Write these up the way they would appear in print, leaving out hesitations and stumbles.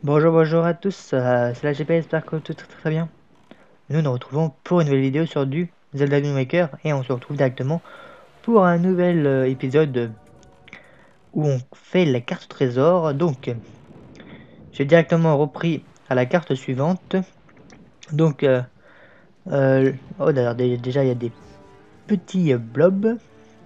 Bonjour à tous, c'est la GPS, j'espère que tout très bien. Nous nous retrouvons pour une nouvelle vidéo sur du Zelda Wind Waker et on se retrouve directement pour un nouvel épisode où on fait la carte trésor. Donc, j'ai directement repris à la carte suivante. Donc, oh d'ailleurs déjà il y a des petits blobs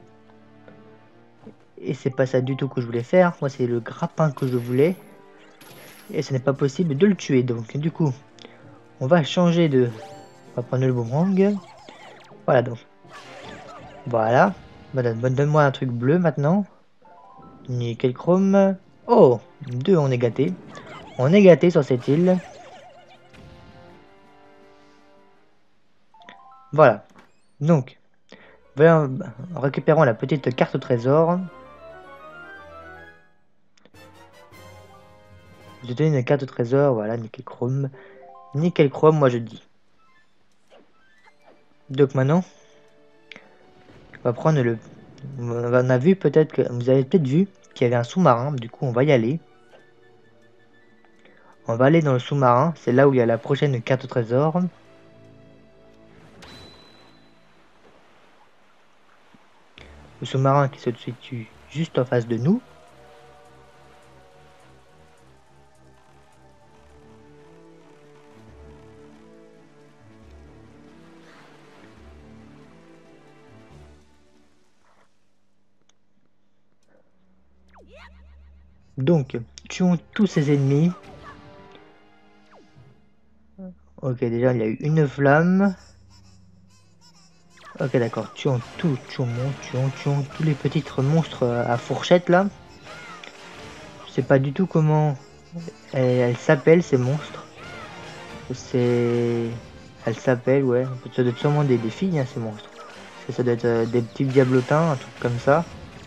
et c'est pas ça du tout que je voulais faire. Moi c'est le grappin que je voulais et ce n'est pas possible de le tuer. Donc du coup, on va changer de, on va prendre le boomerang. Voilà donc. Voilà. Donne-moi un truc bleu maintenant. Nickel chrome. Oh, deux, on est gâté. On est gâté sur cette île. Voilà. Donc, récupérons la petite carte au trésor. Je donne une carte au trésor. Voilà, nickel chrome. Nickel chrome, moi je dis. Donc maintenant, on va prendre le... On a vu peut-être que... Vous avez peut-être vu qu'il y avait un sous-marin. Du coup, on va y aller. On va aller dans le sous-marin. C'est là où il y a la prochaine carte au trésor. Le sous-marin qui se situe juste en face de nous. Donc, tuons tous ces ennemis. Ok, déjà, il y a eu une flamme. Ok, d'accord. Tuons tous les petits monstres à fourchette, là. Je sais pas du tout comment elles s'appellent, ces monstres. C'est... Elles s'appellent, ouais. Ça doit être sûrement des filles, hein, ces monstres. Parce que ça doit être des petits diablotins, un truc comme ça.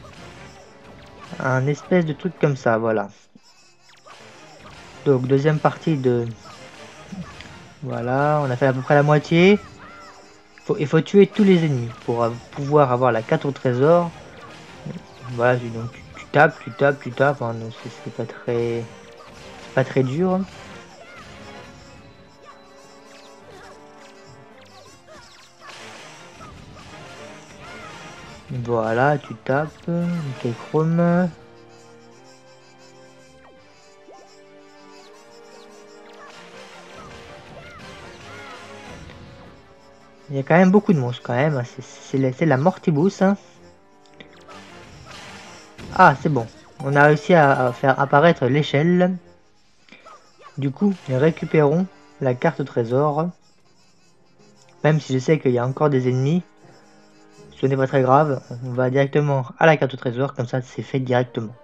Un espèce de truc comme ça, voilà. Donc, deuxième partie de... Voilà, on a fait à peu près la moitié. Il faut tuer tous les ennemis pour pouvoir avoir la carte au trésor. Voilà, donc tu tapes. Hein, c'est pas très dur. Voilà, tu tapes. Nickel chrome. Il y a quand même beaucoup de monstres quand même. C'est la Mortibus. Hein. Ah, c'est bon. On a réussi à faire apparaître l'échelle. Du coup, récupérons la carte au trésor. Même si je sais qu'il y a encore des ennemis, ce n'est pas très grave. On va directement à la carte au trésor, comme ça c'est fait directement.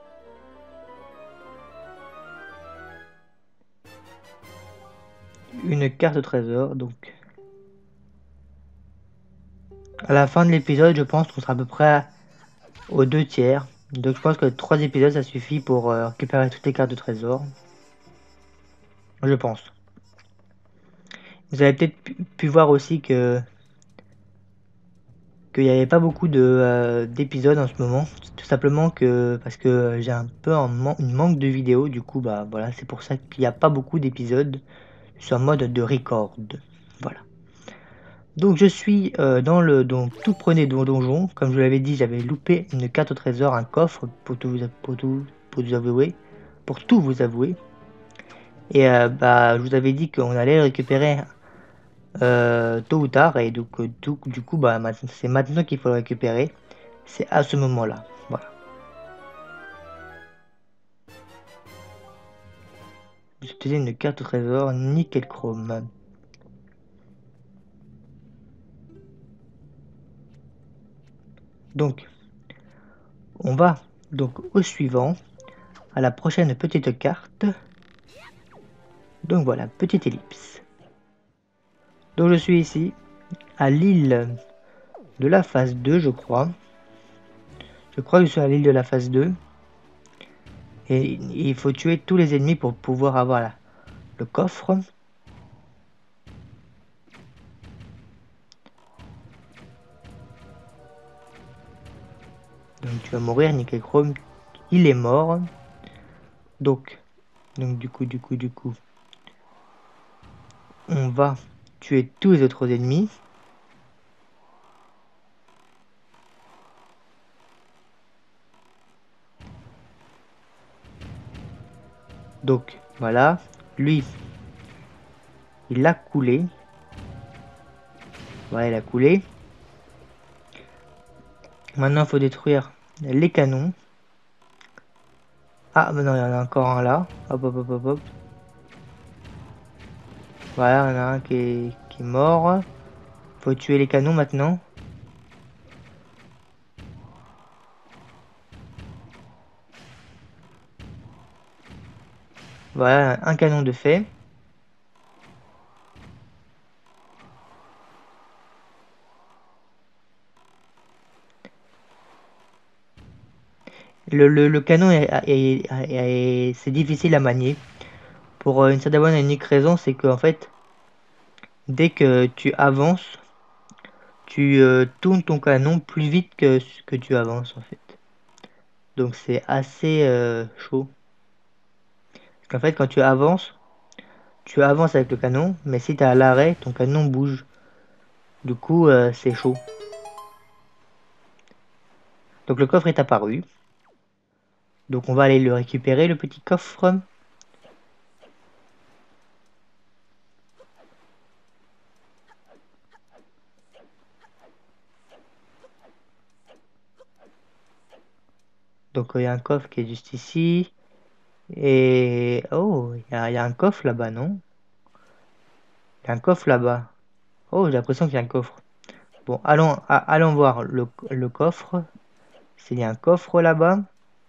Une carte au trésor, donc. À la fin de l'épisode, je pense qu'on sera à peu près aux 2 tiers. Donc je pense que 3 épisodes ça suffit pour récupérer toutes les cartes de trésor. Je pense. Vous avez peut-être pu voir aussi que qu'il n'y avait pas beaucoup de d'épisodes en ce moment. Tout simplement que parce que j'ai un peu une manque de vidéos. Du coup, bah voilà, c'est pour ça qu'il n'y a pas beaucoup d'épisodes. Je suis en mode de record. Voilà. Donc je suis dans le tout premier donjon. Comme je vous l'avais dit, j'avais loupé une carte au trésor, un coffre pour vous avouer. Pour tout vous avouer. Et bah je vous avais dit qu'on allait le récupérer tôt ou tard. Et donc du coup bah c'est maintenant qu'il faut le récupérer. C'est à ce moment-là. Voilà. J'utilisais une carte au trésor nickel chrome. Donc on va donc au suivant. À la prochaine petite carte. Donc voilà, petite ellipse. Donc je suis ici, à l'île de la phase 2, je crois. Je crois que je suis à l'île de la phase 2. Et il faut tuer tous les ennemis pour pouvoir avoir le coffre. Donc tu vas mourir, Nickel Chrome. Il est mort. Donc Donc du coup, on va tuer tous les autres ennemis. Donc voilà, lui, il a coulé. Voilà, il a coulé. Maintenant, il faut détruire les canons. Ah, mais non, il y en a encore un là. Hop, hop, hop, hop, hop. Voilà, il y en a un qui est mort. Faut tuer les canons maintenant. Voilà, un canon de fait. Le canon c'est difficile à manier. Pour une certaine bonne et unique raison, c'est qu'en fait, dès que tu avances, tu tournes ton canon plus vite que ce que tu avances en fait. Donc c'est assez chaud. Parce qu'en fait, quand tu avances avec le canon, mais si tu es à l'arrêt, ton canon bouge. Du coup, c'est chaud. Donc le coffre est apparu. Donc on va aller le récupérer, le petit coffre. Donc il y a un coffre qui est juste ici. Et... Oh, il y a un coffre là-bas, non? Il y a un coffre là-bas. Oh, j'ai l'impression qu'il y a un coffre. Bon, allons voir le coffre. S'il y a un coffre là-bas.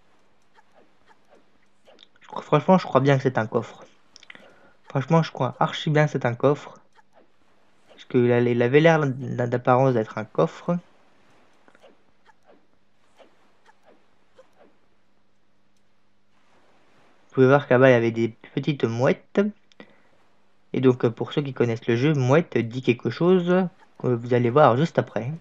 Franchement, je crois bien que c'est un coffre. Franchement, je crois archi bien que c'est un coffre. Parce qu'il avait l'air d'apparence d'être un coffre. Vous pouvez voir que là-bas, il y avait des petites mouettes. Et donc, pour ceux qui connaissent le jeu, mouette dit quelque chose que vous allez voir juste après.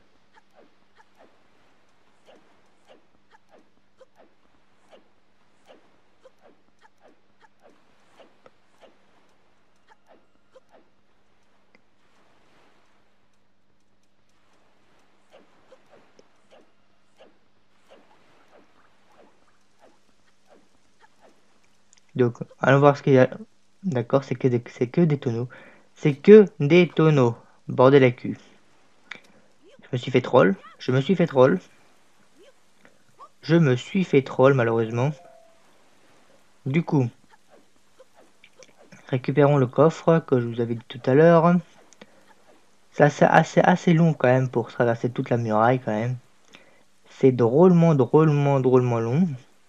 Donc, allons voir ce qu'il y a. D'accord, c'est que des tonneaux. C'est que des tonneaux. Bordel à cul. Je me suis fait troll. Je me suis fait troll. Je me suis fait troll, malheureusement. Du coup, récupérons le coffre que je vous avais dit tout à l'heure. C'est assez long quand même pour traverser toute la muraille quand même. C'est drôlement long.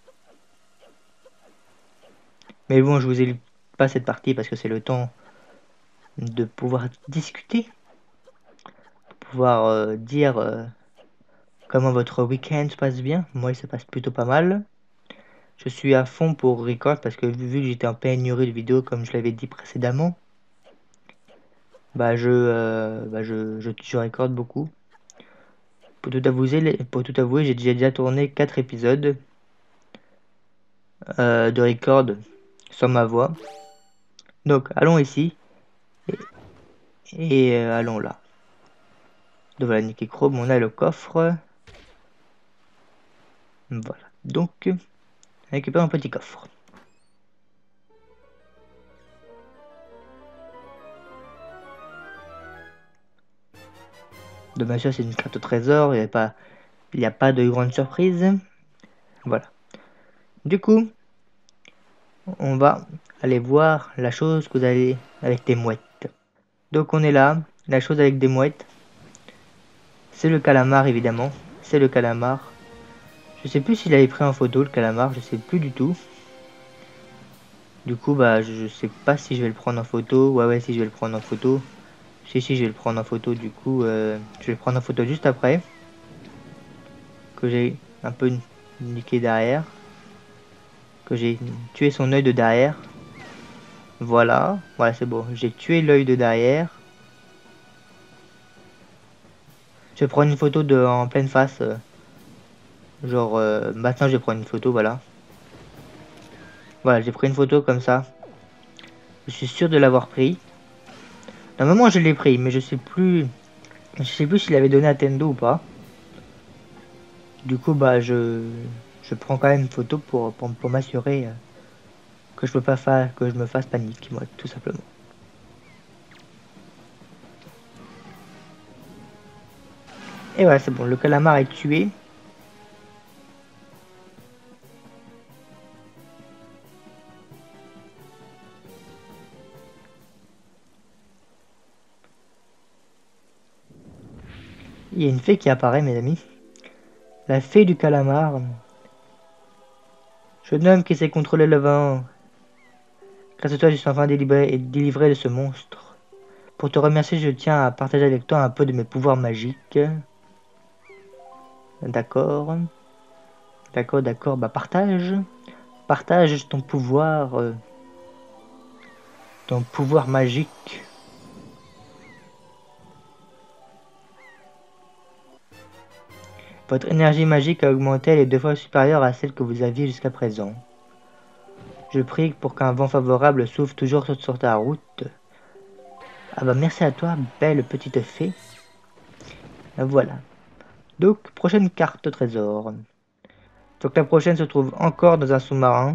Mais bon, je vous ai pas cette partie parce que c'est le temps de pouvoir discuter. Pouvoir dire comment votre week-end se passe bien. Moi, il se passe plutôt pas mal. Je suis à fond pour record parce que vu que j'étais en pénurie de vidéos comme je l'avais dit précédemment, bah je recorde beaucoup. Pour tout avouer, j'ai déjà tourné 4 épisodes de record sans ma voix. Donc allons ici et allons là. Donc voilà, Nicky Chrome, on a le coffre. Voilà. Donc récupère un petit coffre. Donc bien sûr c'est une carte au trésor, il n'y a pas de grande surprise. Voilà. Du coup, on va aller voir la chose que vous avez avec des mouettes. Donc on est là, la chose avec des mouettes. C'est le calamar évidemment, c'est le calamar. Je sais plus s'il avait pris en photo le calamar, je sais plus du tout. Du coup bah je sais pas si je vais le prendre en photo, ouais si je vais le prendre en photo. Si je vais le prendre en photo du coup, je vais le prendre en photo juste après. Que j'ai un peu niqué derrière. Que j'ai tué son œil de derrière. Voilà, c'est bon, j'ai tué l'œil de derrière. Je vais prendre une photo en pleine face. Genre, maintenant je vais prendre une photo, voilà. Voilà, j'ai pris une photo comme ça. Je suis sûr de l'avoir pris. Normalement, je l'ai pris, mais je sais plus s'il avait donné à Tendo ou pas. Du coup, bah, je prends quand même une photo pour m'assurer que je peux pas faire, que je me fasse panique, moi, tout simplement. Et voilà, c'est bon, le calamar est tué. Il y a une fée qui apparaît, mes amis. La fée du calamar. Jeune homme qui sait contrôler le vent. Grâce à toi, je suis enfin délivré de ce monstre. Pour te remercier, je tiens à partager avec toi un peu de mes pouvoirs magiques. D'accord. D'accord, d'accord. Bah, partage. Partage ton pouvoir magique. Votre énergie magique a augmenté, elle est 2 fois supérieure à celle que vous aviez jusqu'à présent. Je prie pour qu'un vent favorable souffle toujours sur ta route. Ah bah merci à toi, belle petite fée. Voilà. Donc, prochaine carte au trésor. Donc la prochaine se trouve encore dans un sous-marin.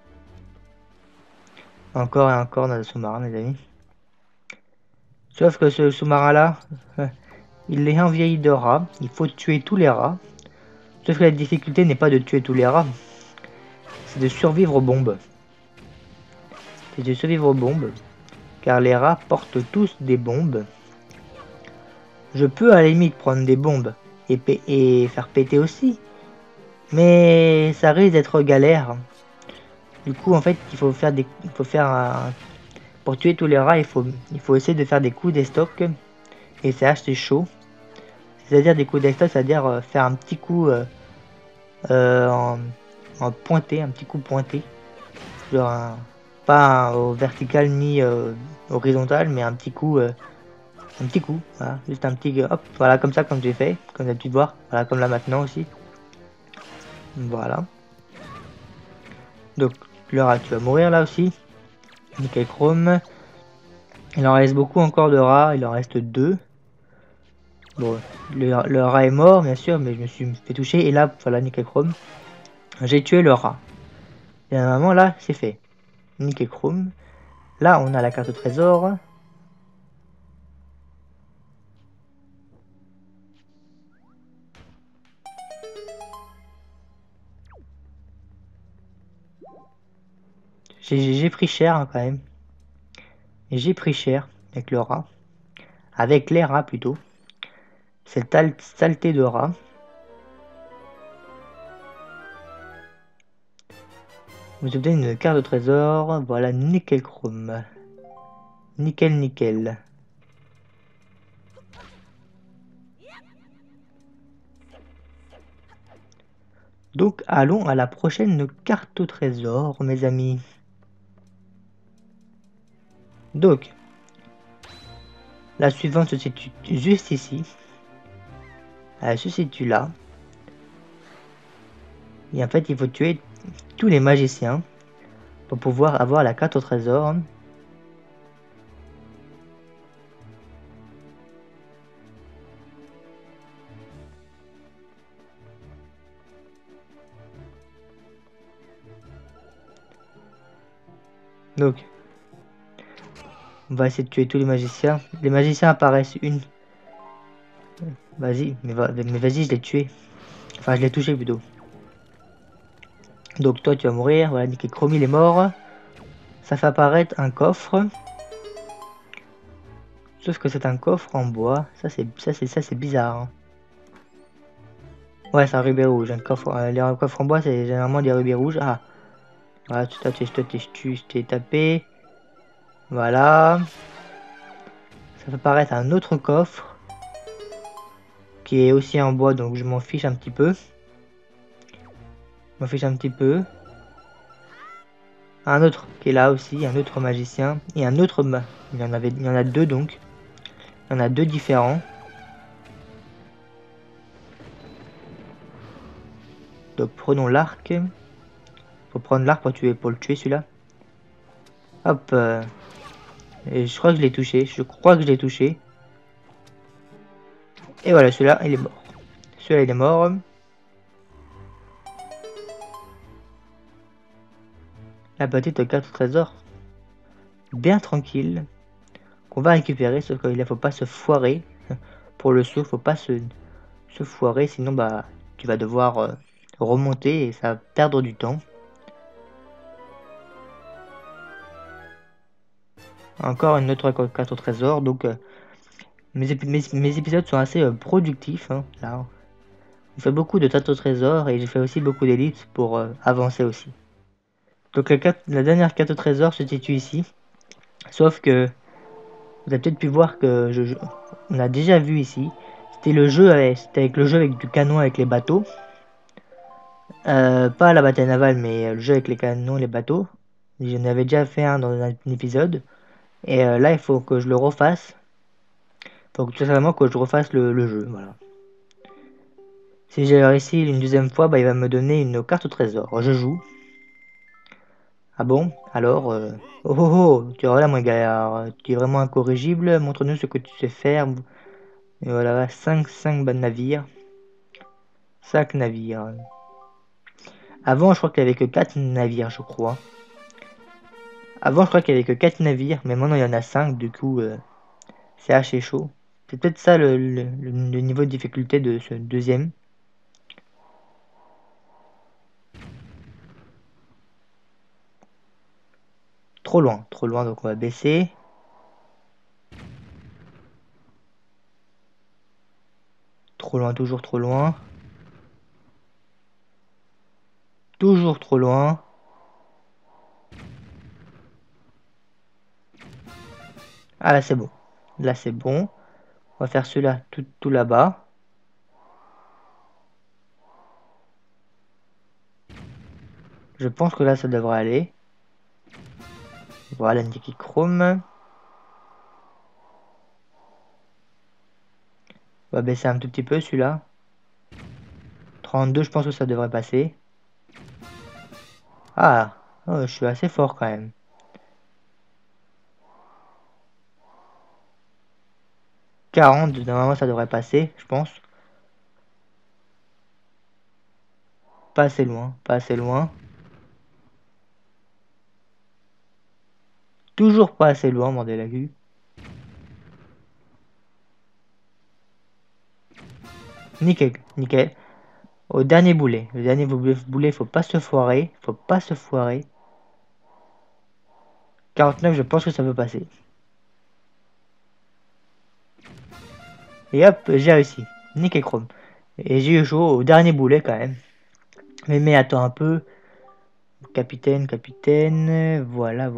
Encore et encore dans un sous-marin, mes amis. Sauf que ce sous-marin-là, il est envahi de rats. Il faut tuer tous les rats. Sauf que la difficulté n'est pas de tuer tous les rats. C'est de survivre aux bombes. C'est de survivre aux bombes. Car les rats portent tous des bombes. Je peux à la limite prendre des bombes et faire péter aussi. Mais ça risque d'être galère. Du coup, en fait, il faut faire pour tuer tous les rats, il faut essayer de faire des coups d'estoc. Et c'est assez chaud. C'est-à-dire des coups d'estoc, c'est-à-dire faire un petit coup en, en pointé, un petit coup pointé. Genre pas au vertical ni horizontal, mais un petit coup. Voilà, juste un petit hop, voilà comme ça, comme j'ai fait, comme tu as pu voir, voilà comme là maintenant aussi. Voilà. Donc là, tu vas mourir là aussi. Nickel chrome. Il en reste beaucoup encore de rats, il en reste 2. Bon, le rat est mort bien sûr, mais je me suis fait toucher et là, voilà, nickel chrome. J'ai tué le rat. Et normalement là, c'est fait. Nickel chrome. Là, on a la carte au trésor. J'ai pris cher hein, quand même. J'ai pris cher avec le rat. Avec les rats plutôt. Cette saleté de rat. Vous obtenez une carte de trésor. Voilà, nickel chrome. Nickel, nickel. Donc, allons à la prochaine carte au trésor, mes amis. Donc, la suivante se situe juste ici. Elle se situe là. Et en fait, il faut tuer tous les magiciens pour pouvoir avoir la carte au trésor. Donc, on va essayer de tuer tous les magiciens. Les magiciens apparaissent une. Vas-y, mais vas-y, je l'ai tué. Enfin, je l'ai touché plutôt. Donc, toi, tu vas mourir. Voilà, Nicky Chromie, il est mort. Ça fait apparaître un coffre. Sauf que c'est un coffre en bois. Ça c'est bizarre. Hein. Ouais, c'est un rubis rouge. Un coffre, les coffres en bois, c'est généralement des rubis rouges. Ah, voilà, je t'ai tapé. Voilà. Ça fait apparaître un autre coffre qui est aussi en bois, donc je m'en fiche un petit peu. Je m'en fiche un petit peu. Un autre qui est là aussi, un autre magicien et un autre. Il y en a 2 donc. Il y en a 2 différents. Donc prenons l'arc. Faut prendre l'arc pour le tuer celui-là. Hop. Et je crois que je l'ai touché. Je crois que je l'ai touché. Et voilà, celui-là, il est mort. Celui-là, il est mort. La petite carte au trésor. Bien tranquille. Qu'on va récupérer, sauf qu'il ne faut pas se foirer. Pour le saut, faut pas se foirer, sinon bah tu vas devoir remonter et ça va perdre du temps. Encore une autre carte au trésor, donc mes épisodes sont assez productifs. Hein, là. On fait beaucoup de cartes au trésor et j'ai fait aussi beaucoup d'élites pour avancer aussi. Donc la dernière carte au trésor se situe ici, sauf que vous avez peut-être pu voir que on a déjà vu ici. C'était avec le jeu avec du canon avec les bateaux. Pas la bataille navale, mais le jeu avec les canons et les bateaux. J'en avais déjà fait un dans un épisode. Et là, il faut que je le refasse. Il faut tout simplement que je refasse le jeu. Voilà. Si j'ai réussi une deuxième fois, bah, il va me donner une carte au trésor. Je joue. Ah bon? Alors, oh oh oh, tu vois là, mon gars, tu es vraiment incorrigible. Montre-nous ce que tu sais faire. Et voilà, 5 navires. 5 navires. Avant, je crois qu'il n'y avait que 4 navires, je crois. Avant, je crois qu'il n'y avait que 4 navires, mais maintenant il y en a 5, du coup, c'est assez chaud. C'est peut-être ça le niveau de difficulté de ce deuxième. Trop loin, donc on va baisser. Trop loin, toujours trop loin. Toujours trop loin. Ah là c'est bon. Là c'est bon. On va faire celui-là tout là-bas. Je pense que là ça devrait aller. Voilà, Nicky Chrome. On va baisser un tout petit peu celui-là. 32, je pense que ça devrait passer. Ah, oh, je suis assez fort quand même. 40, normalement ça devrait passer, je pense. Pas assez loin, pas assez loin. Toujours pas assez loin, bordel la vue. Nickel, nickel. Au dernier boulet. Le dernier boulet, faut pas se foirer. Faut pas se foirer. 49, je pense que ça peut passer. Et hop, j'ai réussi. Nickel chrome. Et j'ai eu chaud au dernier boulet quand même. Mais attends un peu. Capitaine, capitaine. Voilà.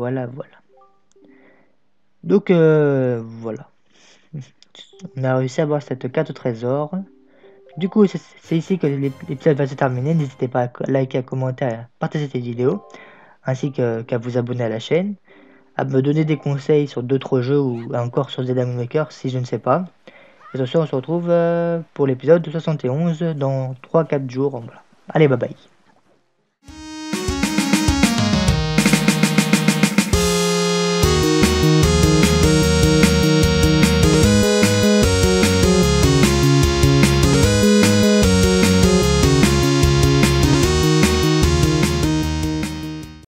Donc voilà. On a réussi à avoir cette carte au trésor. Du coup, c'est ici que l'épisode va se terminer. N'hésitez pas à liker, à commenter, à partager cette vidéo. Ainsi qu'à vous abonner à la chaîne. À me donner des conseils sur d'autres jeux ou encore sur Zelda Wind Waker si je ne sais pas. Et sur ce, on se retrouve pour l'épisode 71 dans 3-4 jours. Voilà. Allez, bye bye.